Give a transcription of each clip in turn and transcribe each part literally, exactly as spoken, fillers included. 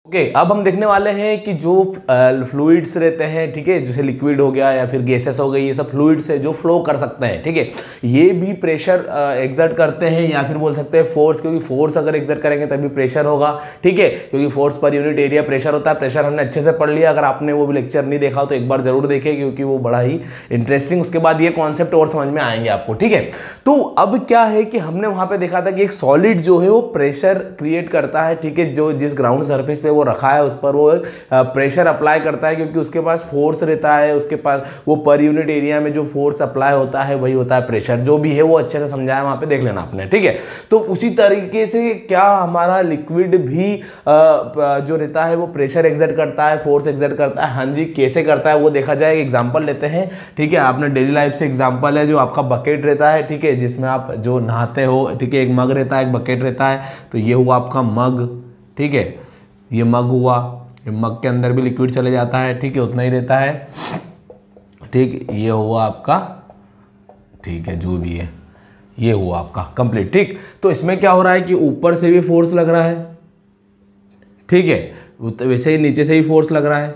Okay okay, अब हम देखने वाले हैं कि जो फ्लूइड्स रहते हैं, ठीक है, जैसे लिक्विड हो गया या फिर गैसेस हो गई, ये सब फ्लूइड्स है जो फ्लो कर सकते हैं, ठीक है, ये भी प्रेशर एग्जर्ट करते हैं या फिर बोल सकते हैं फोर्स, क्योंकि फोर्स अगर एग्जर्ट करेंगे तभी प्रेशर होगा, ठीक है, क्योंकि force per unit area pressure होता है। प्रेशर हमने अच्छे से पढ़ लिया, अगर आपने वो भी लेक्चर नहीं देखा तो एक बार जरूर देखें क्योंकि वो बड़ा ही इंटरेस्टिंग, उसके बाद ये कॉन्सेप्ट और समझ में आएंगे आपको, ठीक है। तो अब क्या है कि हमने वहां पे देखा था कि एक सॉलिड जो है वो प्रेशर क्रिएट करता है, ठीक है, जो जिस ग्राउंड सरफेस पे वो रखा है उस पर वो प्रेशर अप्लाई करता है क्योंकि उसके पास फोर्स रहता है, उसके पास वो पर यूनिट एरिया में जो फोर्स अप्लाई होता है वही होता है प्रेशर, जो भी है वो अच्छे से समझाया वहां पे, देख लेना आपने, ठीक है। तो उसी तरीके से क्या हमारा लिक्विड भी जो रहता है वो प्रेशर एग्जर्ट करता है, फोर्स एग्जर्ट करता है? हाँ जी, कैसे करता है वो देखा जाए। एक एग्जांपल लेते हैं, ठीक है, आपने डेली लाइफ से एग्जांपल है जो आपका बकेट रहता है, ठीक है, जिसमें आप जो नहाते हो, ठीक है, एक मग रहता है, एक बकेट रहता है, तो ये हुआ आपका मग, ठीक है, ये मग हुआ, ये मग के अंदर भी लिक्विड चले जाता है, ठीक है, उतना ही रहता है, ठीक, ये हुआ आपका, ठीक है, जो भी है ये हुआ आपका कंप्लीट, ठीक। तो इसमें क्या हो रहा है कि ऊपर से भी फोर्स लग रहा है, ठीक है, वैसे ही नीचे से ही फोर्स लग रहा है।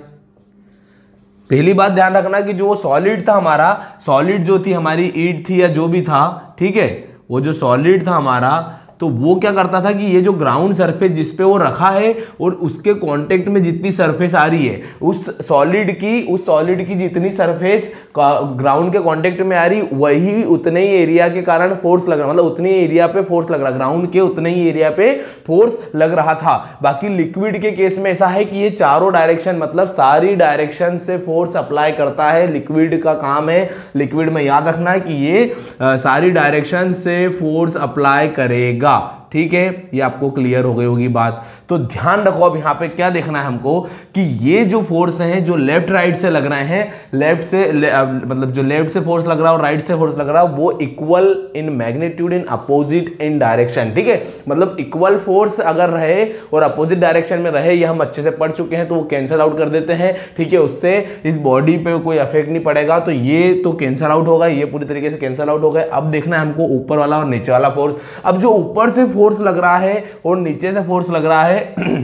पहली बात ध्यान रखना कि जो सॉलिड था हमारा, सॉलिड जो थी हमारी ईंट थी या जो भी था, ठीक है, वो जो सॉलिड था हमारा, तो वो क्या करता था कि ये जो ग्राउंड सरफेस जिस पे वो रखा है और उसके कांटेक्ट में जितनी सरफेस आ रही है, उस सॉलिड की उस सॉलिड की जितनी सरफेस ग्राउंड के कांटेक्ट में आ रही, वही उतने ही एरिया के कारण फोर्स लग रहा, मतलब उतने ही एरिया पे फोर्स लग रहा, ग्राउंड के उतने ही एरिया पे फोर्स लग रहा था। बाकी लिक्विड के केस में ऐसा है कि ये चारों डायरेक्शन, मतलब सारी डायरेक्शन से फोर्स अप्लाई करता है, लिक्विड का काम है, लिक्विड में याद रखना है कि ये आ, सारी डायरेक्शन से फोर्स अप्लाई करेगा, ठीक है, ये आपको क्लियर हो गई होगी बात। तो ध्यान रखो, अब यहां पे क्या देखना है हमको कि ये जो फोर्स हैं जो लेफ्ट राइट से लग रहे हैं, लेफ्ट से ले, मतलब जो लेफ्ट से फोर्स लग रहा है और राइट से फोर्स लग रहा है, वो equal in magnitude in opposite in direction, ठीक है, मतलब इक्वल फोर्स अगर रहे और अपोजिट डायरेक्शन में रहे, ये हम अच्छे से पढ़ चुके हैं, तो वो कैंसिल आउट कर देते हैं, ठीक है, उससे इस बॉडी पे कोई इफेक्ट नहीं पड़ेगा, तो ये तो कैंसिल आउट होगा, ये पूरी तरीके से कैंसिल आउट हो गए। अब देखना है हमको ऊपर वाला और नीचे वाला फोर्स। अब जो ऊपर से फोर्स लग रहा है और नीचे से फोर्स लग रहा है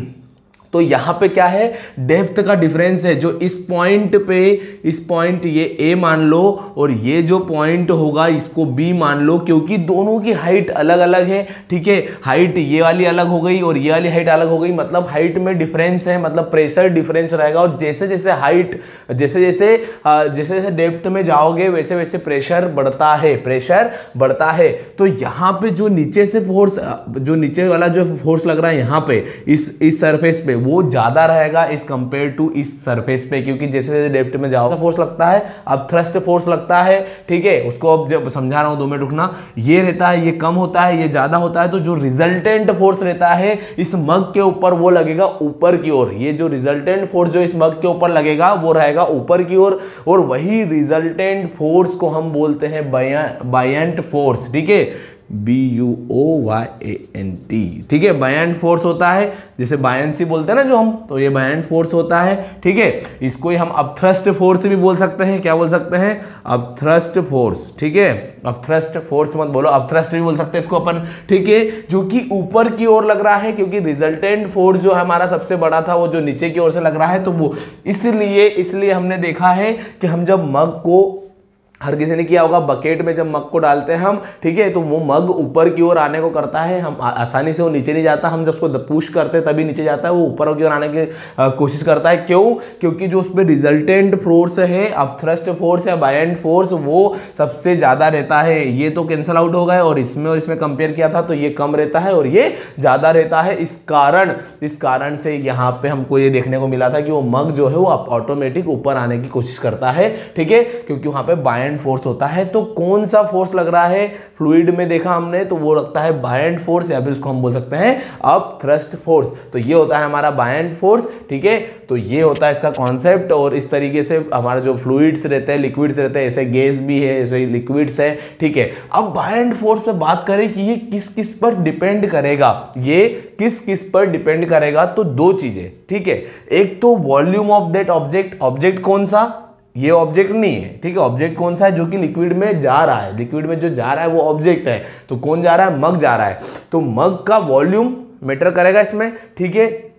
तो यहां पे क्या है, डेप्थ का डिफरेंस है, जो इस पॉइंट पे, इस पॉइंट ये ए मान लो और ये जो पॉइंट होगा इसको बी मान लो, क्योंकि दोनों की हाइट अलग अलग है, ठीक है, हाइट ये वाली अलग हो गई और ये वाली हाइट अलग हो गई, मतलब हाइट में डिफरेंस है, मतलब प्रेशर डिफरेंस रहेगा, और जैसे जैसे हाइट, जैसे जैसे जैसे जैसे डेप्थ में जाओगे वैसे वैसे प्रेशर बढ़ता है, प्रेशर बढ़ता है। तो यहाँ पे जो नीचे से फोर्स, जो नीचे वाला जो फोर्स लग रहा है यहाँ पे इस इस सरफेस पे, वो ज्यादा रहेगा इस कंपेयर टू इस सरफेस पे, क्योंकि जैसे जैसे डेप्थ में जाओ फोर्स लगता है, अब थ्रस्ट फोर्स लगता है, ठीक है, उसको अब जब समझा रहा हूं दो मिनट रुकना, ये रहता है, ये कम होता है, ये ज्यादा होता है, तो जो रिजल्टेंट फोर्स रहता है इस मग के ऊपर वो लगेगा ऊपर की ओर, ये जो रिजल्टेंट फोर्स जो इस मग के ऊपर लगेगा वो रहेगा ऊपर की ओर, और वही रिजल्टेंट फोर्स को हम बोलते हैं बायंट फोर्स, ठीक है, B U O Y A N T, ठीक है, बायंट फोर्स होता है, जैसे बायंसी बोलते हैं ना जो हम, तो ये बायंट फोर्स होता है, ठीक है, इसको ही हम अपथ्रस्ट फोर्स भी बोल सकते हैं, क्या बोल सकते हैं, अपथ्रस्ट फोर्स, ठीक है, अपथ्रस्ट फोर्स मत बोलो, अपथ्रस्ट भी बोल सकते हैं इसको अपन, ठीक है, जो कि ऊपर की ओर लग रहा है, क्योंकि रिजल्टेंट फोर्स जो हमारा सबसे बड़ा था वो जो नीचे की ओर से लग रहा है, तो वो इसलिए इसलिए हमने देखा है कि हम जब मग को, हर किसी ने किया होगा, बकेट में जब मग को डालते हैं हम, ठीक है, तो वो मग ऊपर की ओर आने को करता है, हम आसानी से वो नीचे नहीं जाता, हम जब उसको पुश करते हैं तभी नीचे जाता है, वो ऊपर की ओर आने की कोशिश करता है, क्यों, क्योंकि जो उस पर रिजल्टेंट फोर्स है, अपथ्रस्ट फोर्स या बायंट फोर्स, वो सबसे ज्यादा रहता है। ये तो कैंसल आउट हो गए और इसमें और इसमें कंपेयर किया था तो ये कम रहता है और ये ज्यादा रहता है, इस कारण इस कारण से यहाँ पे हमको ये देखने को मिला था कि वो मग जो है वो ऑटोमेटिक ऊपर आने की कोशिश करता है, ठीक है, क्योंकि वहां पे बायंट फोर्स होता है। तो कौन सा फोर्स लग रहा है फ्लूइड में देखा हमने, तो वो लगता है बायंट फोर्स, या फिर उसको हम बोल सकते हैं अपथ्रस्ट फोर्स। तो ये होता है हमारा बायंट फोर्स, ठीक है, तो ये होता है इसका कॉन्सेप्ट। और इस तरीके से हमारा जो फ्लूइड्स रहते हैं, लिक्विड्स रहते हैं, ऐसे गैस भी है, ऐसे लिक्विड्स है, ठीक है। अब बायंट फोर्स पे बात करें कि ये किस किस पर डिपेंड करेगा, ये किस किस पर डिपेंड करेगा, तो दो चीजें, ठीक है, एक तो volume of that object, object कौन सा, ये ऑब्जेक्ट नहीं है, ठीक है, ऑब्जेक्ट कौन सा है, जो कि लिक्विड में जा रहा है, लिक्विड में जो जा रहा है वो ऑब्जेक्ट है, तो कौन जा रहा है, मग जा रहा है, तो मग का वॉल्यूम मैटर करेगा इसमें, ठीक है,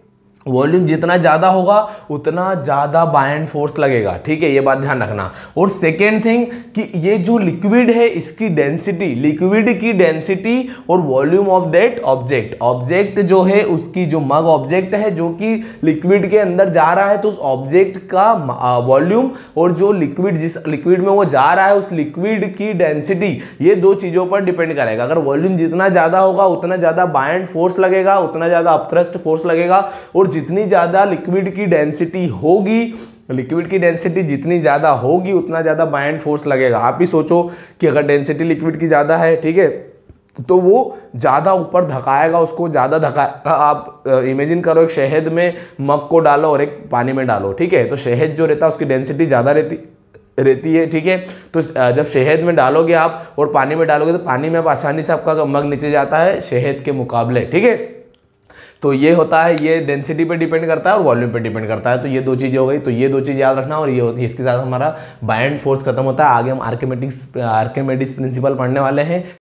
वॉल्यूम जितना ज़्यादा होगा उतना ज़्यादा बायंड फोर्स लगेगा, ठीक है, ये बात ध्यान रखना। और सेकेंड थिंग कि ये जो लिक्विड है इसकी डेंसिटी, लिक्विड की डेंसिटी और volume of that object, object जो है उसकी जो मग ऑब्जेक्ट है जो कि लिक्विड के अंदर जा रहा है, तो उस ऑब्जेक्ट का वॉल्यूम और जो लिक्विड जिस लिक्विड में वो जा रहा है उस लिक्विड की डेंसिटी, ये दो चीज़ों पर डिपेंड करेगा। अगर वॉल्यूम जितना ज़्यादा होगा उतना ज़्यादा बायंड फोर्स लगेगा, उतना ज़्यादा अपथ्रस्ट फोर्स लगेगा। और जितनी ज़्यादा लिक्विड की डेंसिटी होगी, लिक्विड की डेंसिटी जितनी ज़्यादा होगी उतना ज़्यादा बायंड फोर्स लगेगा। आप ही सोचो कि अगर डेंसिटी लिक्विड की ज़्यादा है, ठीक है, तो वो ज़्यादा ऊपर धकाएगा, उसको ज़्यादा धकाएगा। आप इमेजिन करो एक शहद में मग को डालो और एक पानी में डालो, ठीक है, तो शहद जो रहता है उसकी डेंसिटी ज़्यादा रहती रहती है, ठीक है। तो जब शहद में डालोगे आप और पानी में डालोगे तो पानी में आप आसानी से आपका मग नीचे जाता है शहद के मुकाबले, ठीक है। तो ये होता है, ये डेंसिटी पे डिपेंड करता है और वॉल्यूम पे डिपेंड करता है। तो ये दो चीज़ें हो गई, तो ये दो चीज़ याद रखना। और ये होती है, इसके साथ हमारा बायंड फोर्स खत्म होता है। आगे हम आर्किमेडिक्स आर्किमेडिस प्रिंसिपल पढ़ने वाले हैं।